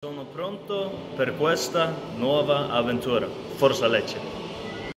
Sono pronto per questa nuova avventura. Forza Lecce!